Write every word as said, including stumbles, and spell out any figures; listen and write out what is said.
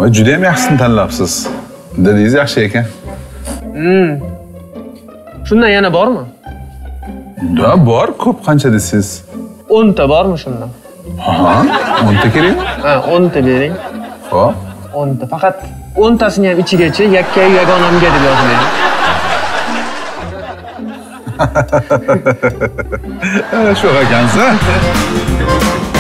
Juda ham yaxshisini tanlabsiz. Dilingiz yaxshi ekan. Hmm. Shundan yana bormi? Da, bor. Ko'p qancha desiz? o'nta bormi shundan? Ha, o'nta kerakmi? Ha, o'nta bering. Xo'p. o'nta. Faqat o'ntasini ham ichigacha yakka yagonamga deb yozib bering. Shu ekansiz.